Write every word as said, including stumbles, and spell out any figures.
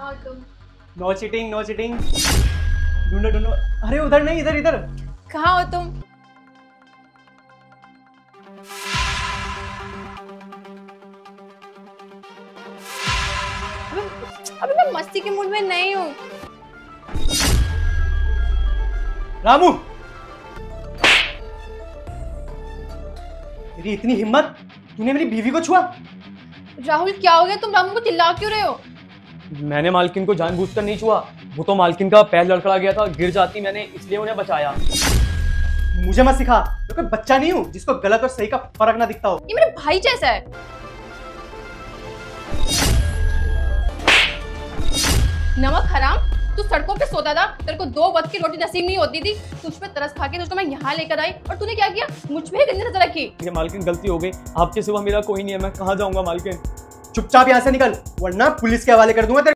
कहाँ हो तुम? No cheating, no cheating. ढूंढो ढूंढो। अरे उधर नहीं, इधर इधर। कहाँ हो तुम? अबे अबे मैं मस्ती के मूड में नहीं हूँ। रामू, तेरी इतनी हिम्मत, तूने मेरी बीवी को छुआ? राहुल क्या हो गया? तुम रामू को चिल्ला क्यों रहे हो? मैंने मालकिन को जानबूझकर नहीं छुआ, वो तो मालकिन का पैर लड़खड़ा गया था, गिर जाती, मैंने इसलिए उन्हें बचाया। मुझे मत सिखा, मैं कोई बच्चा नहीं हूँ जिसको गलत और सही का फर्क ना दिखता हो। ये मेरे भाई जैसा है। नमक हराम, तू सड़कों पे सोता था, तेरे को दो वक्त की रोटी नसीब नहीं होती थी, तुझ पे तरस खा के तो मैं यहाँ लेकर आई और तूने क्या किया? मुझ पे ही गंदी नजर रखी। ये मालकिन गलती हो गई, आपके सिवा मेरा कोई नहीं है, मैं कहाँ जाऊंगा मालकिन? चुपचाप यहाँ से निकल, वरना पुलिस के हवाले कर दूंगा तेरे।